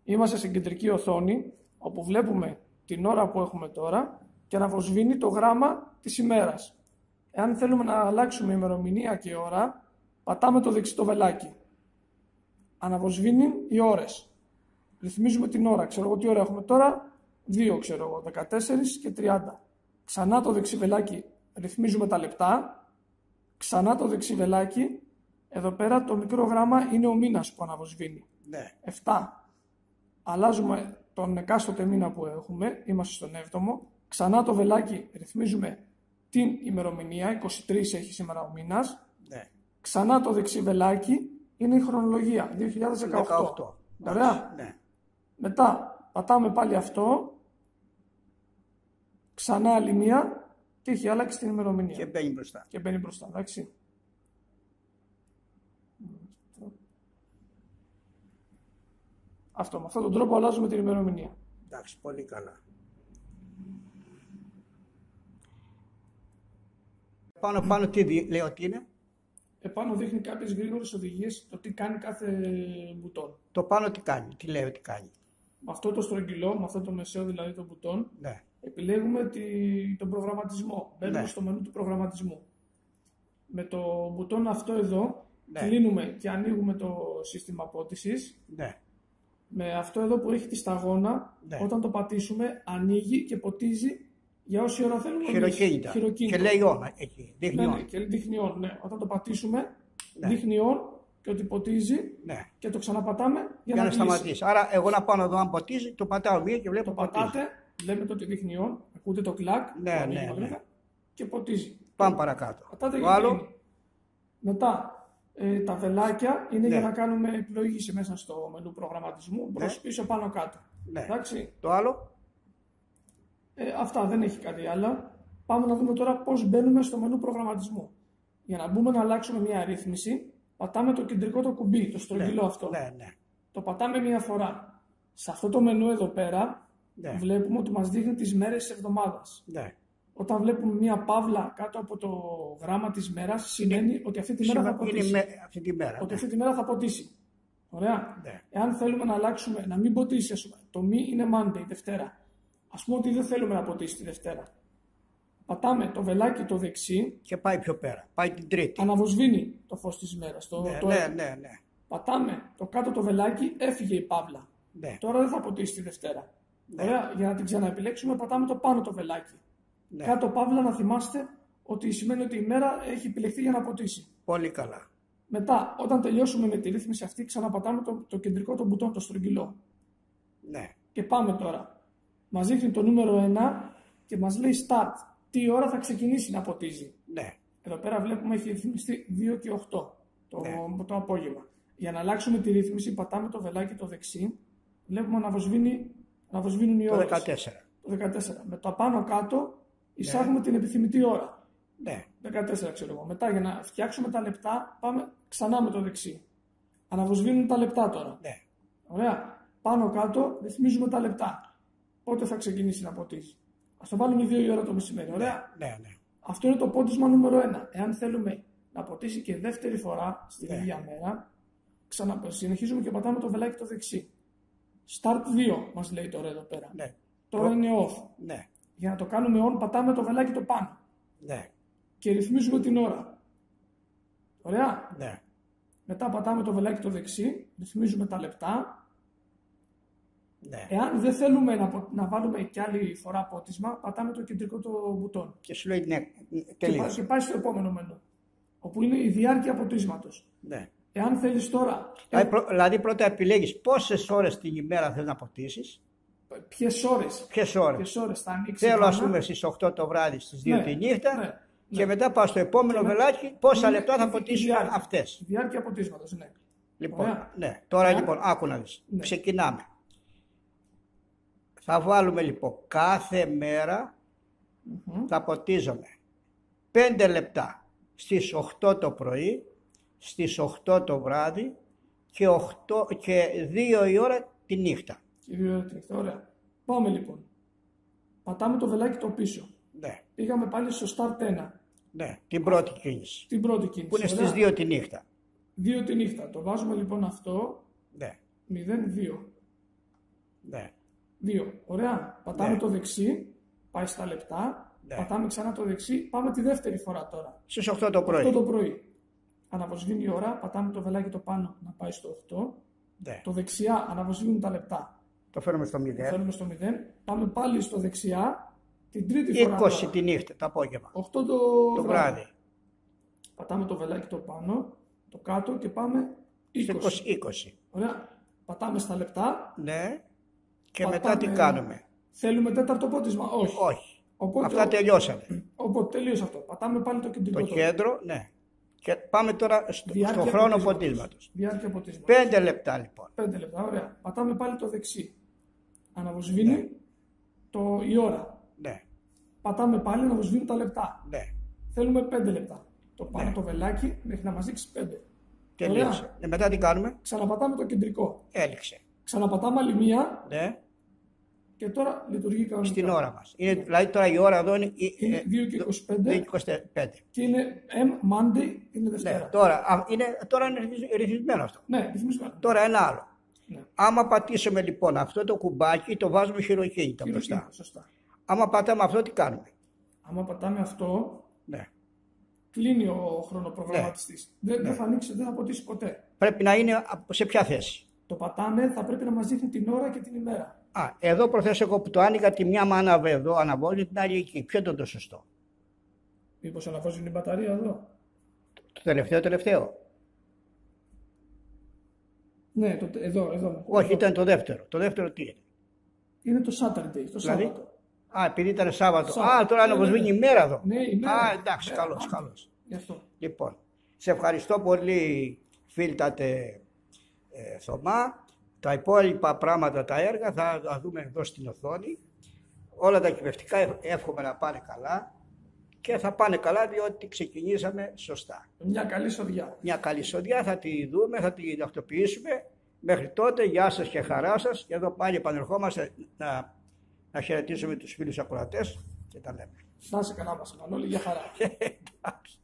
Είμαστε στην κεντρική οθόνη, όπου βλέπουμε την ώρα που έχουμε τώρα και αναβοσβήνει το γράμμα της ημέρας. Εάν θέλουμε να αλλάξουμε ημερομηνία και ώρα, πατάμε το δεξί το βελάκι. Αναβοσβήνει οι ώρες. Ρυθμίζουμε την ώρα. Ξέρω εγώ τι ώρα έχουμε τώρα. 2, ξέρω εγώ, 14 και 30. Ξανά το δεξί βελάκι, ρυθμίζουμε τα λεπτά. Ξανά το δεξί βελάκι. Εδώ πέρα το μικρό γράμμα είναι ο μήνας που αναβοσβήνει. Ναι. 7. Αλλάζουμε τον εκάστοτε μήνα που έχουμε. Είμαστε στον 7ο. Ξανά το βελάκι, ρυθμίζουμε την ημερομηνία. 23 έχει σήμερα ο μήνας. Ναι. Ξανά το δεξί βελάκι είναι η χρονολογία. 2018. Ωραία. Ναι. Μετά πατάμε πάλι αυτό. Ξανά άλλη μία και έχει αλλάξει την ημερομηνία. Και μπαίνει μπροστά. Και μπαίνει μπροστά, εντάξει. Αυτό, με αυτόν τον τρόπο αλλάζουμε την ημερομηνία. Εντάξει, πολύ καλά. Πάνω τι λέει ότι είναι. Επάνω δείχνει κάποιες γρήγορες οδηγίες το τι κάνει κάθε μπουτόν. Το πάνω τι κάνει, τι λέει ότι κάνει. Με αυτό το στρογγυλό, με αυτό το μεσαίο δηλαδή το μπουτόν, Ναι. επιλέγουμε τον προγραμματισμό. Μπαίνουμε Ναι. στο μενού του προγραμματισμού. Με το μπουτόν αυτό εδώ, Ναι. κλείνουμε και ανοίγουμε το σύστημα πότισης. Ναι. Με αυτό εδώ που έχει τη σταγόνα, Ναι. όταν το πατήσουμε, ανοίγει και ποτίζει για όση ώρα θέλουμε. Χειροκίνητα. Χειροκίνητο. Και λέει on εκεί. Δείχνει Ναι, on. ναι, και δείχνει on. Ναι. Όταν το πατήσουμε, Ναι. δείχνει on και ότι ποτίζει Ναι. και το ξαναπατάμε για Για να κλείσει. σταματήσει. Άρα, εγώ να πάω να δω αν ποτίζει, το πατάω μία και βλέπω Το ποτίζει. πατάτε, λέμε το ότι δείχνει on, ακούτε το κλακ, Ναι, το ανοίγει ναι, γρήγορα ναι. και ποτίζει. Πάμε παρακάτω. Πατάτε Το και άλλο. κλείνει. Μετά, τα βελάκια είναι Ναι. για να κάνουμε επιλογή μέσα στο μενού προγραμματισμού, μπρος, πίσω, πάνω, κάτω. Ναι. Εντάξει. Το άλλο. Αυτά, δεν έχει κάτι άλλο. Πάμε να δούμε τώρα πώς μπαίνουμε στο μενού προγραμματισμού. Για να μπούμε να αλλάξουμε μια ρύθμιση, πατάμε το κεντρικό το κουμπί, το στρογγυλό αυτό. Ναι, ναι. Το πατάμε μια φορά. Σε αυτό το μενού εδώ πέρα Ναι. βλέπουμε ότι μας δείχνει τις μέρες της εβδομάδας. Ναι. Όταν βλέπουμε μια παύλα κάτω από το γράμμα της μέρας, σημαίνει ότι αυτή τη μέρα θα ποτίσει. Αυτή τη μέρα. Ότι Ναι. αυτή τη μέρα θα ποτίσει. Ωραία. Ναι. Εάν θέλουμε να αλλάξουμε, να μην ποτίσει, ας πούμε, το μη είναι Monday, Δευτέρα. Ας πούμε ότι δεν θέλουμε να ποτίσει τη Δευτέρα. Πατάμε το βελάκι το δεξί, Και πάει πιο πέρα. Πάει την Τρίτη. αναβοσβήνει το φως της μέρας. Ναι, ναι, ναι. Πατάμε το κάτω το βελάκι, έφυγε η παύλα. Ναι. Τώρα δεν θα ποτίσει τη Δευτέρα. Ωραία. Για να την ξαναεπιλέξουμε, πατάμε το πάνω το βελάκι. Ναι. Κάτω παύλα, να θυμάστε ότι σημαίνει ότι η μέρα έχει επιλεχθεί για να ποτίσει. Πολύ καλά. Μετά, όταν τελειώσουμε με τη ρύθμιση αυτή, ξαναπατάμε το κεντρικό το μπουτόν, το στρογγυλό. Ναι. Και πάμε τώρα. Μας δείχνει το νούμερο 1 και μας λέει start. Τι ώρα θα ξεκινήσει να ποτίζει. Ναι. Εδώ πέρα βλέπουμε έχει ρυθμιστεί 2 και 8 το απόγευμα. Για να αλλάξουμε τη ρύθμιση, πατάμε το βελάκι το δεξί. Βλέπουμε να αναβοσβήνουν οι Το ώρες. 14. Το 14. Με το πάνω κάτω εισάγουμε την επιθυμητή ώρα. Ναι. 14 ξέρω εγώ. Μετά για να φτιάξουμε τα λεπτά πάμε ξανά με το δεξί. Αναβοσβήνουν τα λεπτά τώρα. Ναι. Ωραία. Πάνω κάτω ρυθμίζουμε τα λεπτά. Πότε θα ξεκινήσει να ποτίζει. Ας το βάλουμε 2 η ώρα το μεσημέρι. Ωραία. Ναι, ναι. Αυτό είναι το πότισμα νούμερο 1. Εάν θέλουμε να ποτίσει και δεύτερη φορά στην Ναι. ίδια μέρα, συνεχίζουμε και πατάμε το βελάκι το δεξί. Start 2 μας λέει τώρα εδώ πέρα. Ναι. Τώρα είναι off. Ναι. Για να το κάνουμε on πατάμε το βελάκι το πάνω. Ναι. Και ρυθμίζουμε την ώρα. Ωραία. Ναι. Μετά πατάμε το βελάκι το δεξί, ρυθμίζουμε τα λεπτά. Ναι. Εάν δεν θέλουμε να βάλουμε κι άλλη φορά πότισμα, πατάμε το κεντρικό το μπουτόν. Και σου λέει ναι. Και Τελείωσε. πάει στο επόμενο μενού. Όπου είναι η διάρκεια ποτίσματος. Ναι. Εάν θέλεις τώρα. Δηλαδή πρώτα επιλέγεις πόσες ώρες την ημέρα θες να ποτίσεις. Ποιες ώρες. Ποιες ώρες. Ποιες ώρες θα ανοίξει. Θέλω η ας βάνα. πούμε στις 8 το βράδυ, στις 2 Ναι, τη νύχτα. ναι, Και ναι. μετά πάω στο επόμενο Και βελάκι πόσα είναι λεπτά θα η ποτίσουν διάρκεια. αυτές. Η διάρκεια ποτίσματος, ναι. Λοιπόν, Ωραία. ναι. Τώρα Εάν- λοιπόν, άκου να δεις. Ναι. Ξεκινάμε. Θα βάλουμε λοιπόν κάθε μέρα θα ποτίζουμε 5 λεπτά στις 8 το πρωί, στις 8 το βράδυ και 2 η ώρα τη νύχτα. Και 2 ώρα τη νύχτα. Ωραία. Πάμε λοιπόν. Πατάμε το βελάκι το πίσω. Ναι, Πήγαμε πάλι στο start 1. ναι, την πρώτη κίνηση. Την πρώτη κίνηση. Που είναι στις ωραία. 2 τη νύχτα. 2 τη νύχτα. Το βάζουμε λοιπόν αυτό Ναι, 0-2. Ναι. 2. Ωραία. Πατάμε Ναι. το δεξί, πάει στα λεπτά. Ναι. Πατάμε ξανά το δεξί, πάμε τη δεύτερη φορά τώρα. Στις 8 το πρωί. 8 το πρωί. Αναβοσβήνει η ώρα, πατάμε το βελάκι το πάνω να πάει στο 8. Ναι. Το δεξιά αναβοσβήνουν τα λεπτά. Το φέρνουμε στο 0. Φέρνουμε στο 0. Πάμε πάλι στο δεξιά, την τρίτη φορά. 20 τώρα. τη νύχτα, το απόγευμα. 8 Το βράδυ. Πατάμε το βελάκι το πάνω, το κάτω και πάμε 20. 20. Ωραία. Πατάμε στα λεπτά. Ναι. Και Πατάμε- μετά τι κάνουμε? Θέλουμε τέταρτο πότισμα. Όχι. Όχι. Οπότε, Αυτά τελειώσανε. Οπότε τελείωσε αυτό. Πατάμε πάλι το κεντρικό. Το τώρα. κέντρο, ναι. Και πάμε τώρα στο Διάρκεια χρόνο ποτίσματος. ποτίσματος. Διάρκεια ποτίσματος. 5 λεπτά λοιπόν. 5 λεπτά, ωραία. Πατάμε πάλι το δεξί. Αναβοσβήνει η ώρα. Ναι. Πατάμε πάλι, αναβοσβήνουν τα λεπτά. Ναι. Θέλουμε 5 λεπτά. Το πάνω Ναι. το βελάκι μέχρι να μας δείξει 5. Τελείωσε. Ναι, μετά τι κάνουμε? Ξαναπατάμε το κεντρικό. Έληξε. Ξαναπατάμε άλλη μία Ναι. και τώρα λειτουργεί κανονικά. Στην ώρα μας. Είναι, δηλαδή τώρα η ώρα εδώ είναι Είναι 2 και 25 25. και είναι Monday, είναι Δευτέρα. Ναι. Τώρα είναι ρυθμισμένο αυτό. Ναι, ρυθμισμένο. Τώρα ένα άλλο. Ναι. Άμα πατήσουμε λοιπόν αυτό το κουμπάκι, το βάζουμε χειροκίνητα μπροστά. Σωστά. Άμα πατάμε αυτό, τι κάνουμε? Άμα πατάμε αυτό, Ναι. κλείνει ο χρονοπρογραμματιστής. Δεν θα ανοίξει, δεν θα ποτίσει ποτέ. Πρέπει να είναι σε ποια θέση? Το πατάμε, θα πρέπει να μας δείχνει την ώρα και την ημέρα. Εδώ προθέσω εγώ που το άνοιγα, τη μια μάνα εδώ αναβόλει, την άλλη εκεί. Ποιο είναι το σωστό? Μήπως αναβάζουν η μπαταρία εδώ. Το τελευταίο. Ναι, εδώ. Όχι, ήταν το δεύτερο. Το δεύτερο τι είναι? Είναι το Saturday, το Δηλαδή? Σάββατο. Επειδή ήταν Σάββατο. Σάββατο. Τώρα αναβοσβήνει η μέρα εδώ. Ναι, η μέρα. Εντάξει, Ναι, καλώς. Γι' αυτό. Λοιπόν, σε ευχαριστώ πολύ φίλτατε Θωμά. Τα υπόλοιπα πράγματα, τα έργα θα τα δούμε εδώ στην οθόνη. Όλα τα εκπαιδευτικά εύχομαι να πάνε καλά και θα πάνε καλά διότι ξεκινήσαμε σωστά. Μια καλή σοδιά. Μια καλή σοδιά θα τη δούμε, θα τη ταυτοποιήσουμε. Μέχρι τότε, γεια σας και χαρά σας. Και εδώ πάλι επανερχόμαστε να χαιρετήσουμε τους φίλους ακροατές και τα λέμε. Να είσαι καλά μας, όλοι για χαρά. Εντάξει.